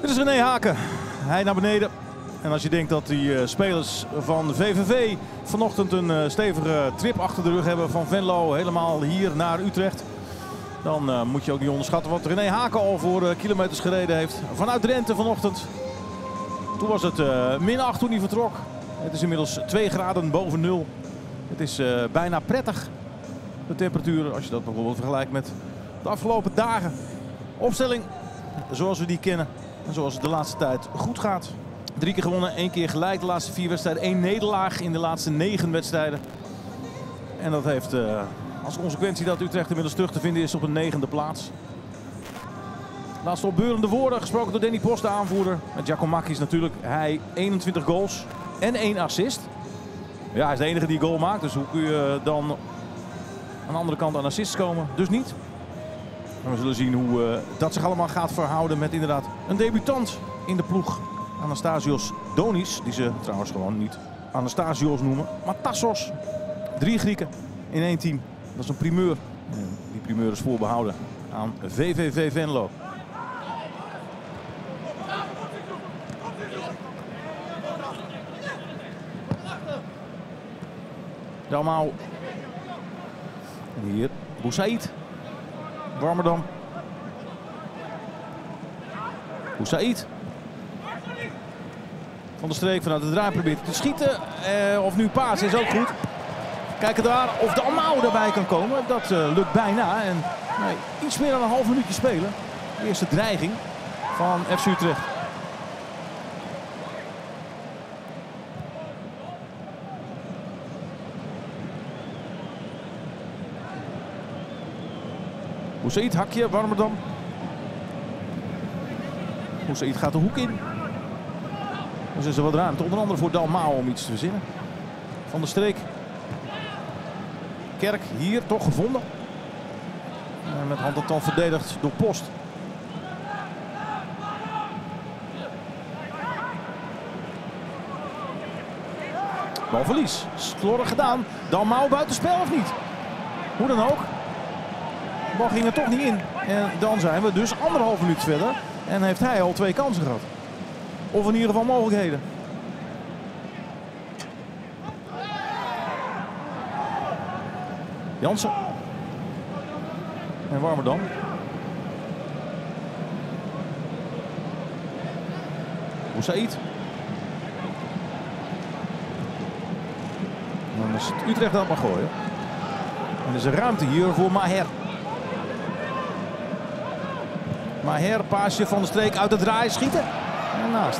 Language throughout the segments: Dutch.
Dit is René Haken. Hij naar beneden. En als je denkt dat die spelers van VVV vanochtend een stevige trip achter de rug hebben van Venlo helemaal hier naar Utrecht. Dan moet je ook niet onderschatten wat René Haken al voor kilometers gereden heeft. Vanuit Drenthe vanochtend. Toen was het -8 toen hij vertrok. Het is inmiddels 2 graden boven nul. Het is bijna prettig, de temperatuur, als je dat bijvoorbeeld vergelijkt met de afgelopen dagen. Opstelling zoals we die kennen en zoals het de laatste tijd goed gaat. 3 keer gewonnen, 1 keer gelijk de laatste 4 wedstrijden. 1 nederlaag in de laatste 9 wedstrijden. En dat heeft als consequentie dat Utrecht inmiddels terug te vinden is op een 9e plaats. Laatste opbeurende woorden gesproken door Danny Post, de aanvoerder. Met Giacomakis natuurlijk. Hij 21 goals en 1 assist. Ja, hij is de enige die goal maakt. Dus hoe kun je dan aan de andere kant aan assists komen? Dus niet. En we zullen zien hoe dat zich allemaal gaat verhouden met inderdaad een debutant in de ploeg. Anastasios Donis, die ze trouwens gewoon niet Anastasios noemen, maar Tassos. 3 Grieken in 1 team. Dat is een primeur. En die primeur is voorbehouden aan VVV Venlo. Dalmau. En hier Boussaïd. Warmerdam. Boussaïd. Van de Streek vanuit de draai probeert te schieten. Of nu paas is ook goed. Kijken daar of Dalmau erbij kan komen. Dat lukt bijna. En iets meer dan een half minuutje spelen. De eerste dreiging van FC Utrecht. Boussaïd, hakje, Warmerdam. Boussaïd gaat de hoek in. Dus is er wat ruimte, onder andere voor Dalmau om iets te verzinnen. Van der Streek. Kerk hier toch gevonden. En met hand en tand verdedigd door Post. Balverlies. Slordig gedaan. Dalmau buitenspel of niet? Hoe dan ook. De bal ging er toch niet in. En dan zijn we dus 1,5 minuut verder. En heeft hij al 2 kansen gehad. Of in ieder geval mogelijkheden. Jansen. En Warmerdam. Boussaïd. Dan is het Utrecht dat mag gooien. En er is een ruimte hier voor Maher. Maher, paasje van de Streek uit de draai, schieten. En naast.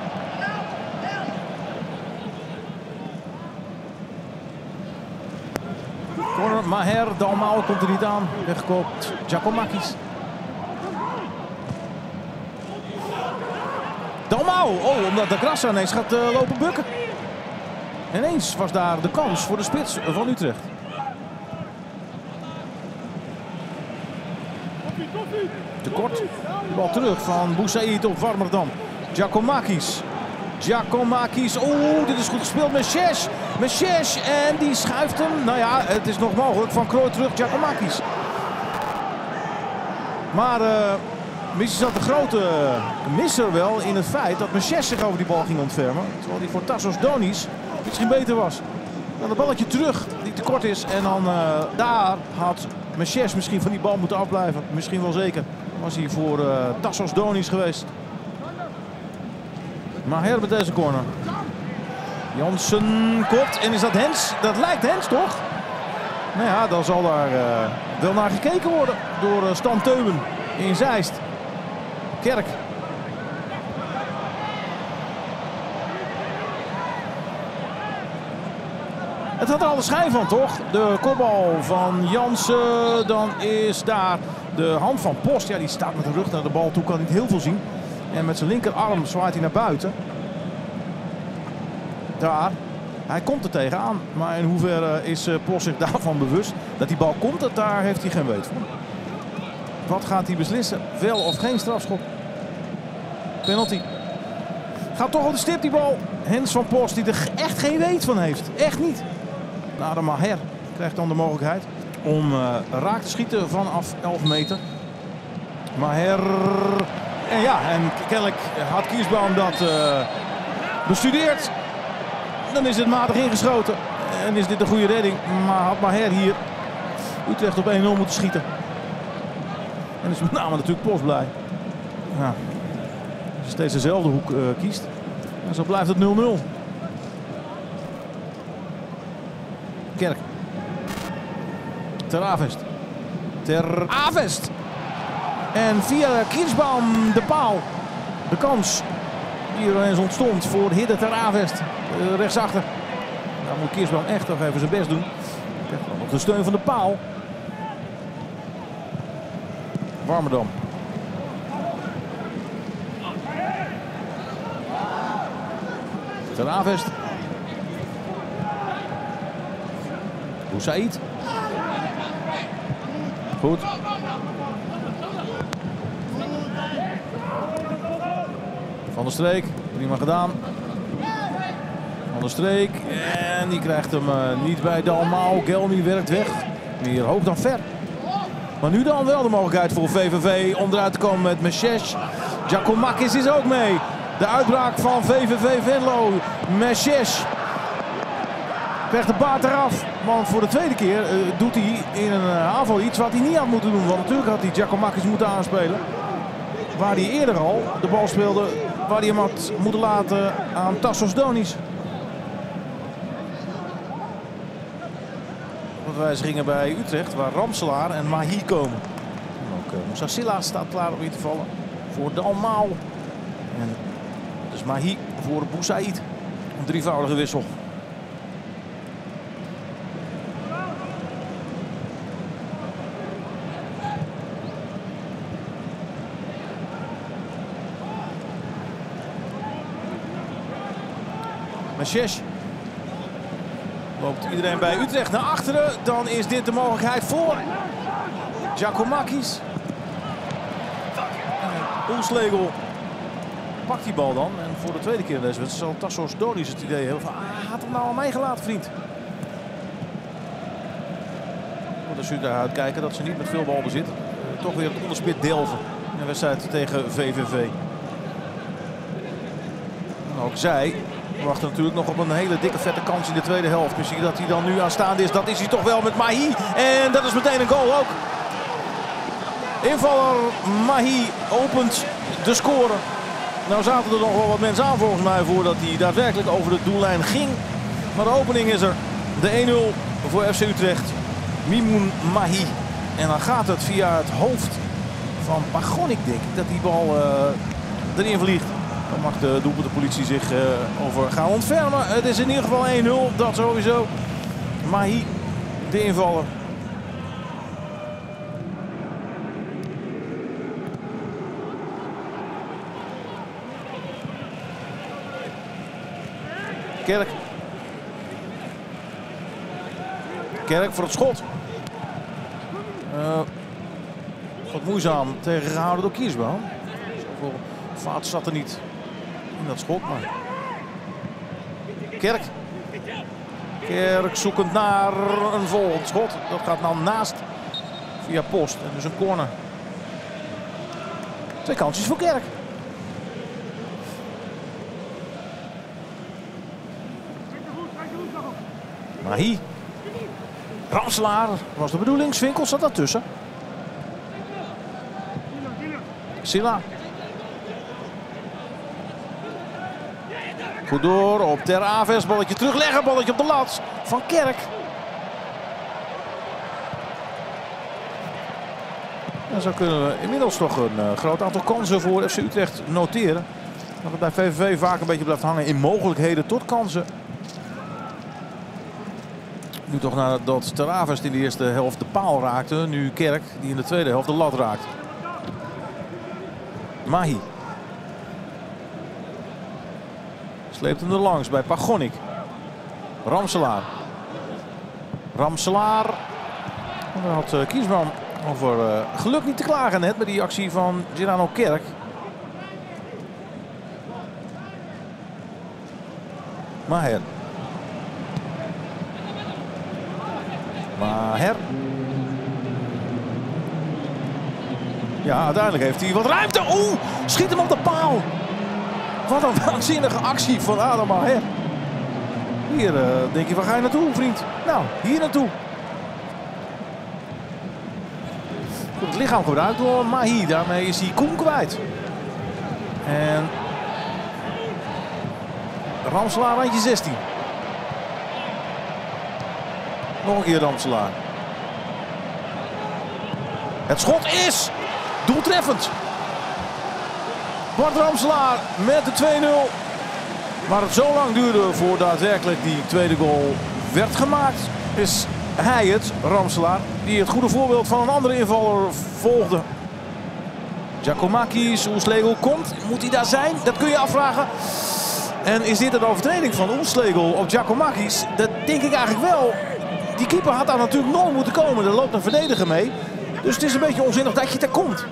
Corner, Maher, Dalmau komt er niet aan. Weggekoopt, Giacomakis. Dalmau, omdat de Grassa ineens gaat lopen bukken. Ineens was daar de kans voor de spits van Utrecht. Tekort. Bal terug van Boussaïd op Warmerdam. Giacomakis. Giacomakis. Dit is goed gespeeld met Shesh. Met Shesh. En die schuift hem. Nou ja, het is nog mogelijk. Van Krooi terug. Giacomakis. Maar misschien zat de grote misser wel in het feit dat Meshes zich over die bal ging ontfermen. Terwijl die voor Tassos Donis misschien beter was. Dan het balletje terug die te kort is. En dan daar had Meshes misschien van die bal moeten afblijven. Misschien wel zeker. Was hij voor Tassos Donis geweest. Maher met deze corner. Jansen kopt. En is dat Hens? Dat lijkt Hens toch? Nou ja, dan zal daar wel naar gekeken worden door Stan Teuben in Zeist. Kerk. Het had er al de schijn van, toch? De kopbal van Jansen. Dan is daar de hand van Post. Ja, die staat met de rug naar de bal toe. Kan niet heel veel zien. En met zijn linkerarm zwaait hij naar buiten. Daar. Hij komt er tegenaan. Maar in hoeverre is Post zich daarvan bewust? Dat die bal komt, daar heeft hij geen weet van. Wat gaat hij beslissen? Wel of geen strafschop? Penalty. Gaat toch op de stip die bal. Hens van Post die er echt geen weet van heeft. Echt niet. Nou, de Maher krijgt dan de mogelijkheid om raak te schieten vanaf 11 meter. Maher. En ja, en kennelijk had Kirsbaum dat bestudeerd. Dan is het matig ingeschoten. En is dit een goede redding. Maar had Maher hier Utrecht op 1-0 moeten schieten. En is met name natuurlijk Post blij. Ja. Als je steeds dezelfde hoek kiest. En zo blijft het 0-0. Kerk. Ter Avest. Ter Avest. En via Kirsbaum de paal. De kans die er eens ontstond voor Hidde Ter Avest. Rechtsachter. Daar moet Kirsbaum echt nog even zijn best doen. Krijgt dan nog de steun van de paal. Warmerdam. Ter Avest. Boussaïd. Goed. Van der Streek. Prima gedaan. Van der Streek. En die krijgt hem niet bij Dalmau. Gelmi werkt weg. Meer hoog dan ver. Maar nu dan wel de mogelijkheid voor VVV om eruit te komen met Mesjes. Giacomakis is ook mee. De uitbraak van VVV Venlo. Mesjes krijgt de baard eraf. Want voor de tweede keer doet hij in een aanval iets wat hij niet had moeten doen. Want natuurlijk had hij Giacomakis moeten aanspelen. Waar hij eerder al de bal speelde. Waar hij hem had moeten laten aan Tassos Donis. Wijzigingen bij Utrecht, waar Ramselaar en Mahi komen. En ook Moussa Silla staat klaar om in te vallen voor Dalmau. En dus Mahi voor Boussaïd. Een drievoudige wissel. Mesjes. Loopt iedereen bij Utrecht naar achteren. Dan is dit de mogelijkheid voor Giacomakis. Oelslegel pakt die bal dan. En voor de tweede keer in deze wedstrijd zal Tassos Donis het idee hebben van... had hem nou aan mij gelaten, vriend. Moet de Zuid uitkijken dat ze niet met veel balbezit. Toch weer het onderspit delven. In de wedstrijd tegen VVV. En ook zij... we wachten natuurlijk nog op een hele dikke vette kans in de tweede helft. Misschien dat hij dan nu aanstaande is. Dat is hij toch wel met Mahi. En dat is meteen een goal ook. Invaller Mahi opent de score. Nou zaten er nog wel wat mensen aan volgens mij voordat hij daadwerkelijk over de doellijn ging. Maar de opening is er. De 1-0 voor FC Utrecht. Mimoun Mahi. En dan gaat het via het hoofd van Pagonik, denk ik, dat die bal erin vliegt. Dan mag de doelpuntenpolitie zich over gaan ontfermen. Het is in ieder geval 1-0, dat sowieso. Mahi, de invaller. Kerk. Kerk voor het schot. Wat moeizaam tegengehouden door Kirsbaum. Zoveel vaart zat er niet in dat schot, maar... Kerk. Kerk zoekend naar een volgend schot. Dat gaat dan naast via Post. En dus een corner. 2 kansjes voor Kerk. Mahi. Ramselaar was de bedoeling. Swinkels zat daartussen. Silla. Goed door op Ter Avest. Balletje terugleggen. Balletje op de lat van Kerk. En zo kunnen we inmiddels toch een groot aantal kansen voor FC Utrecht noteren. Dat het bij VVV vaak een beetje blijft hangen in mogelijkheden tot kansen. Nu toch nadat Ter Avest in de eerste helft de paal raakte. Nu Kerk die in de tweede helft de lat raakt. Mahi. Sleept hem er langs bij Pagonik. Ramselaar. Ramselaar. En daar had Kirsbaum over geluk niet te klagen net bij die actie van Girano Kerk. Maher. Ja, uiteindelijk heeft hij wat ruimte. Oeh, schiet hem op de paal. Wat een waanzinnige actie van Adam Maher. Hier denk je, waar ga je naartoe, vriend? Nou, hier naartoe. Goed, het lichaam gebruikt door Mahi. Daarmee is hij Koen kwijt. En Ramselaar randje 16. Nog een keer Ramselaar. Het schot is doeltreffend. Bart Ramselaar met de 2-0. Maar het zo lang duurde voor daadwerkelijk die tweede goal werd gemaakt, is hij het, Ramselaar, die het goede voorbeeld van een andere invaller volgde. Giacomakis, Oelslegel komt. Moet hij daar zijn? Dat kun je afvragen. En is dit een overtreding van Oelslegel op Giacomakis? Dat denk ik eigenlijk wel. Die keeper had daar natuurlijk nooit moeten komen. Er loopt een verdediger mee. Dus het is een beetje onzinnig dat je daar komt.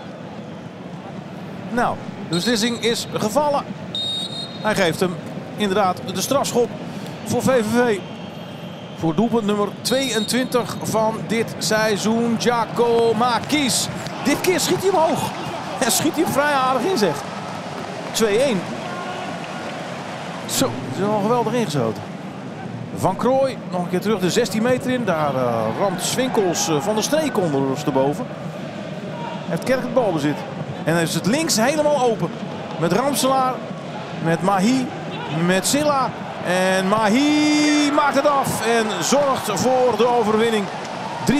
Nou, de beslissing is gevallen. Hij geeft hem inderdaad de strafschop voor VVV. Voor doelpunt nummer 22 van dit seizoen, Giacomakis. Dit keer schiet hij omhoog. En schiet hij hem vrij aardig in, zeg. 2-1. Zo, het is wel geweldig ingeschoten. Van Krooij nog een keer terug de 16 meter in. Daar ramt Swinkels van de streek ondersteboven. Heeft Kerk het balbezit. En dan is het links helemaal open. Met Ramselaar, met Mahi, met Silla. En Mahi maakt het af en zorgt voor de overwinning. 3-1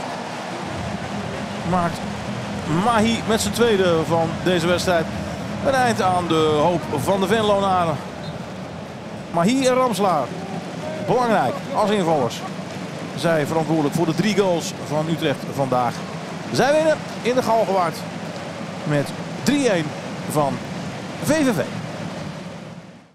maakt Mahi met zijn tweede van deze wedstrijd een eind aan de hoop van de Venlonaren. Mahi en Ramselaar, belangrijk als invallers. Zij verantwoordelijk voor de 3 goals van Utrecht vandaag. Zij winnen in de Galgenwaard met 3-1 van VVV.